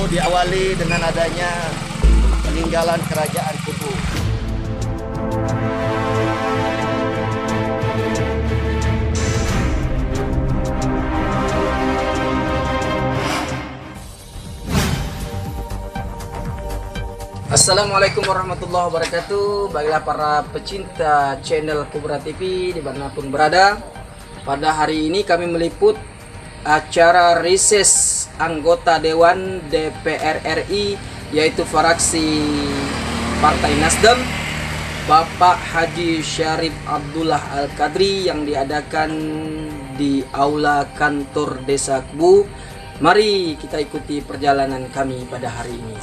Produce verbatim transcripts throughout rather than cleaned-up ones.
Kubu diawali dengan adanya peninggalan kerajaan Kubu. Assalamualaikum warahmatullahi wabarakatuh. Baiklah para pecinta channel Kubra T V dimanapun berada, pada hari ini kami meliput acara reses anggota Dewan D P R R I, yaitu fraksi Partai Nasdem, Bapak Haji Syarif Abdullah Al-Qadri, yang diadakan di Aula Kantor Desa Kubu. Mari kita ikuti perjalanan kami pada hari ini.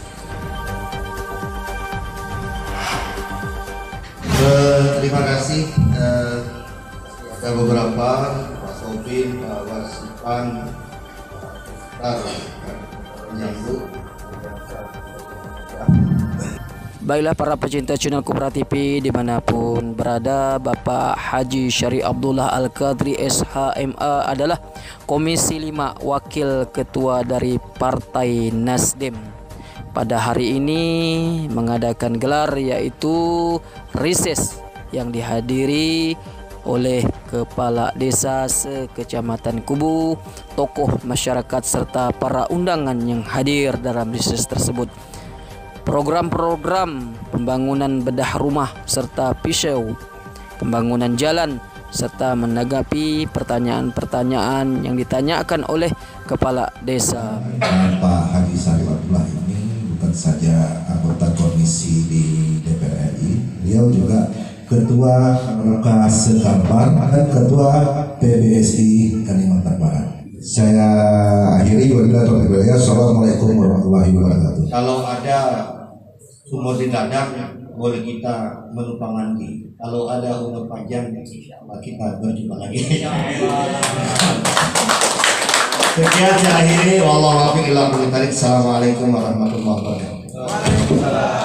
Uh, terima kasih. Uh, ada beberapa Pak Sopin, Pak Wasipan, Pak Nyambut. Baiklah para pecinta channel Kubra T V dimanapun berada, Bapak Haji Syarif Abdullah Al-Qadri S H M A adalah Komisi lima Wakil Ketua dari Partai Nasdem. Pada hari ini mengadakan gelar yaitu reses yang dihadiri oleh Kepala Desa se-Kecamatan Kubu, tokoh masyarakat serta para undangan yang hadir dalam reses tersebut. Program-program pembangunan bedah rumah serta pisau, pembangunan jalan, serta menanggapi pertanyaan-pertanyaan yang ditanyakan oleh Kepala Desa. Pak Haji Syarif Abdullah ini bukan saja anggota komisi di D P R R I, beliau juga Ketua Reka Sekampar dan Ketua P B S I Kalimantan Barat. Saya akhiri wabillahi taufiq wal hidayah. Assalamualaikum warahmatullahi wabarakatuh. Kalau ada sumur di dadar, boleh kita menumpang nanti. Kalau ada umur panjang, kita berjumpa lagi. Sekian saya akhiri. Wallahu a'lam bishawab. Assalamualaikum warahmatullahi wabarakatuh.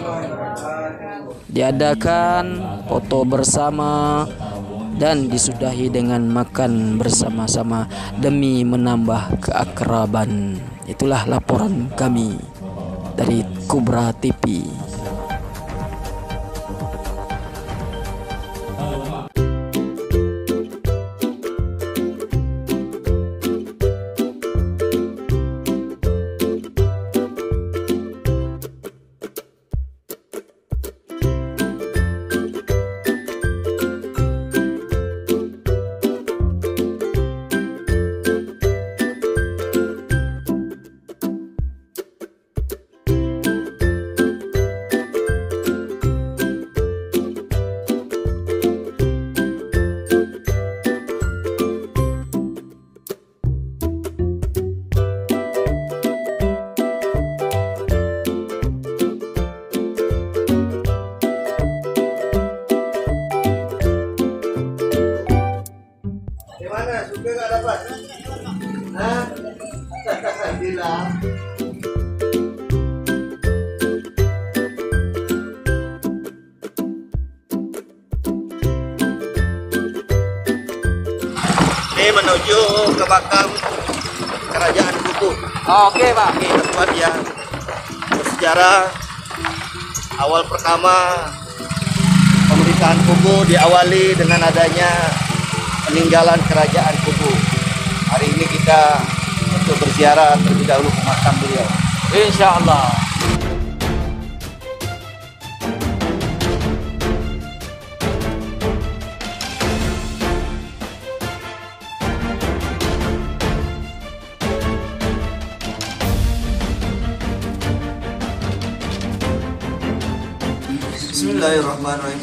Diadakan foto bersama dan disudahi dengan makan bersama-sama demi menambah keakraban. Itulah laporan kami dari Kubra T V. Gimana? Suka nggak dapat? Nah, bilang. Ini menuju ke makam kerajaan Kubu. Oke Pak. Ini tempat yang bersejarah. Awal pertama pemerintahan Kubu diawali dengan adanya peninggalan kerajaan Kubu. Hari ini kita untuk berziarah terlebih dahulu ke makam beliau. Insya Allah. Bismillahirrahmanirrahim.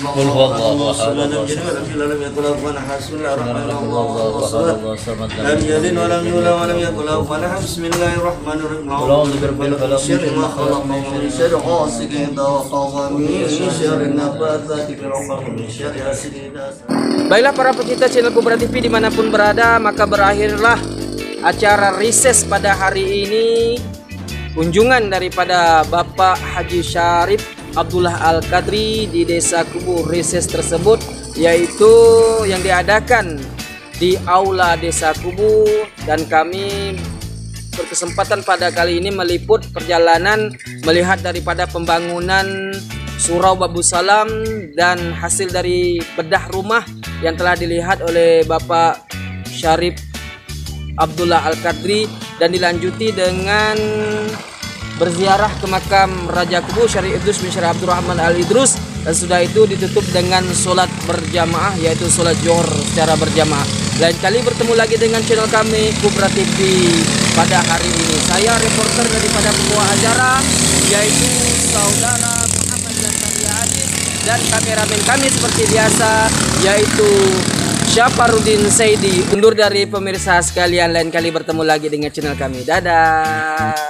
Baiklah para pecinta channel Kubra T V dimanapun berada, maka berakhirlah acara reses pada hari ini. Kunjungan daripada Bapak Haji Syarif Abdullah Al-Qadri di Desa Kubu. Reses tersebut yaitu yang diadakan di Aula Desa Kubu, dan kami berkesempatan pada kali ini meliput perjalanan melihat daripada pembangunan Surau Babu Salam dan hasil dari bedah rumah yang telah dilihat oleh Bapak Syarif Abdullah Al-Qadri, dan dilanjuti dengan berziarah ke makam Raja Kubu Syarif Idrus bin Syarif Abdurrahman Al-Idrus, dan sudah itu ditutup dengan sholat berjamaah, yaitu sholat Zuhur secara berjamaah. Lain kali bertemu lagi dengan channel kami Kubra T V pada hari ini. Saya reporter daripada pembawa acara, yaitu Saudara Muhammad Zantaria Adis, dan kameramen kami seperti biasa, yaitu Syafarudin Saidi. Undur dari pemirsa sekalian, lain kali bertemu lagi dengan channel kami. Dadah.